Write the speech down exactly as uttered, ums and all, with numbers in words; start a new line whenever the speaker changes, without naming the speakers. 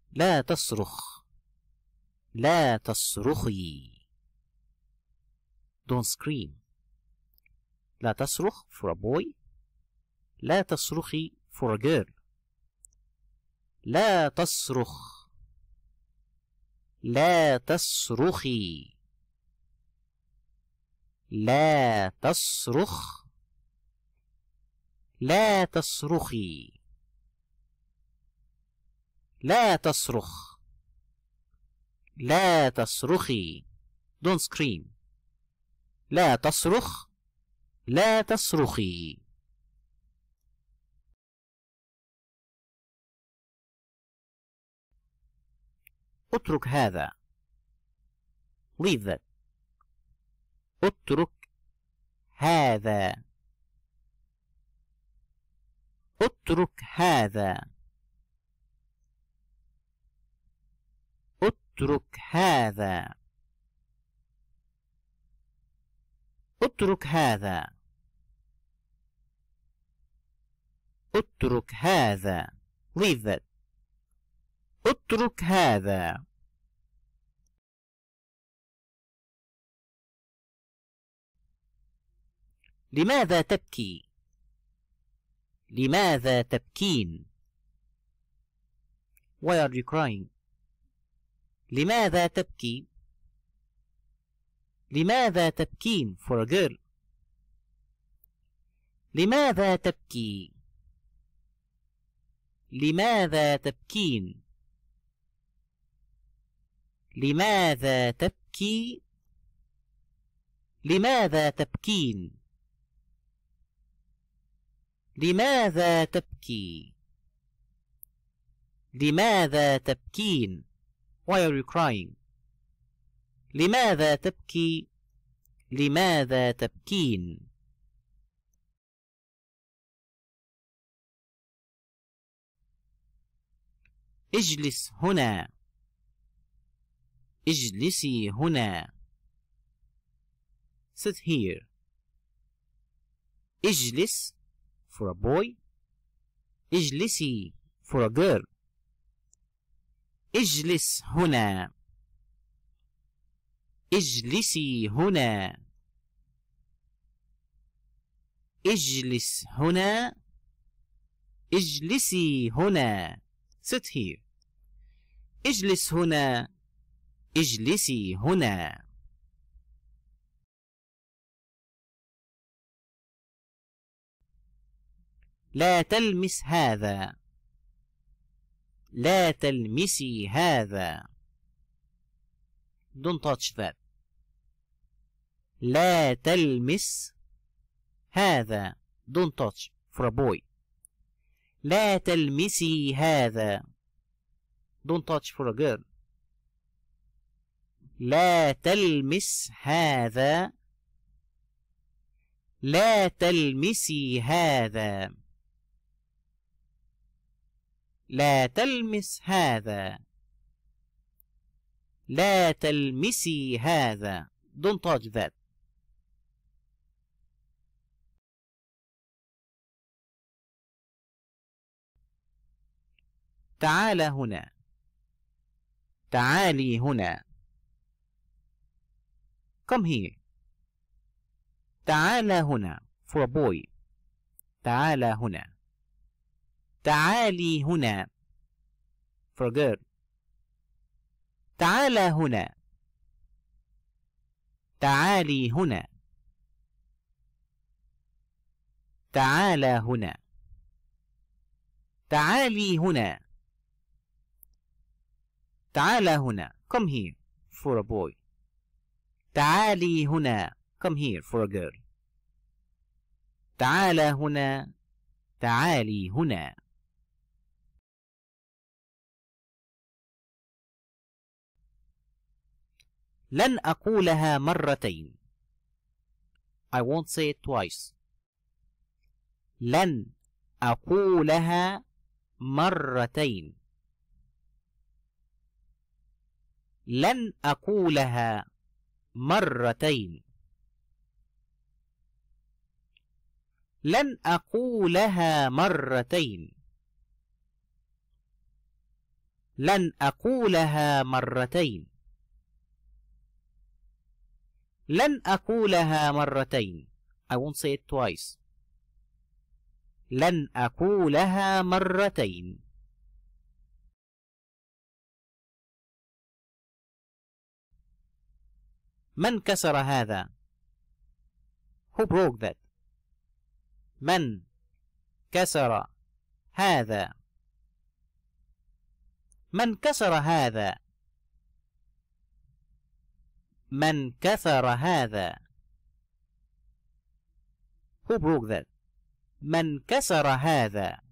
لا تصرخ. لا تصرخي. Don't scream. لا تصرخ for a boy. لا تصرخي for a girl. لا تصرخ. لا تصرخي. لا تصرخ. لا تصرخي. لا تصرخ. لا تصرخي. Don't scream. لا تصرخ. لا تصرخي. اترك هذا. Leave that. اترك هذا. اترك هذا. اترك هذا. اترك هذا. اترك هذا. Leave that. اترك هذا. لماذا تبكي؟ لماذا تبكين؟ Why are you crying? لماذا تبكي؟ لماذا تبكين for a girl. لماذا تبكي؟ لماذا تبكين؟ لماذا تبكي؟ لماذا تبكين؟ لماذا تبكي؟ لماذا تبكين؟ Why are you crying? لماذا تبكي؟ لماذا تبكين؟ اجلس هنا. اجلسي هنا. Sit here. اجلس for a boy. اجلسي for a girl. اجلس هنا. اجلسي هنا. اجلس هنا. اجلسي هنا. Sit here. اجلس هنا. اجلسي هنا. لا تلمس هذا. لا تلمسي هذا. Don't touch that. لا تلمس هذا. Don't touch for a boy. لا تلمسي هذا. Don't touch for a girl. لا تلمس هذا. لا تلمسي هذا. لا تلمس هذا. لا تلمسي هذا. Don't touch that. تعال هنا. تعالي هنا. Come here. تعال هنا for a boy. تعال هنا. تعالي هنا for a girl. تعال هنا. تعالي هنا. تعال هنا. تعالي هنا. تعال هنا. Come here for a boy. تعالي هنا. Come here for a girl. تعال هنا. تعالي هنا. لن أقولها مرتين. I won't say it twice. لن أقولها مرتين. لن أقولها مرتين. لن أقولها مرتين. لن أقولها مرتين. لن أقولها مرتين. I won't say it twice. لن أقولها مرتين. من كسر هذا؟ Who broke that? من كسر هذا؟ من كسر هذا؟ من كسر هذا؟ Who broke that? من كسر هذا؟